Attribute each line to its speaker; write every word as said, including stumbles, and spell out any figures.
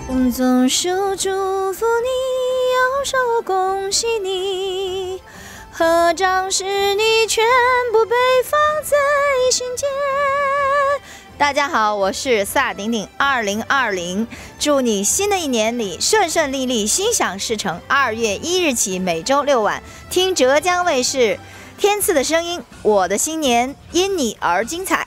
Speaker 1: 我总是祝福你，要说恭喜你，合掌是你全部被放在心间。大家好，我是萨顶顶二零二零，祝你新的一年里顺顺利利，心想事成。二月一日起，每周六晚听浙江卫视天赐的声音，我的新年因你而精彩。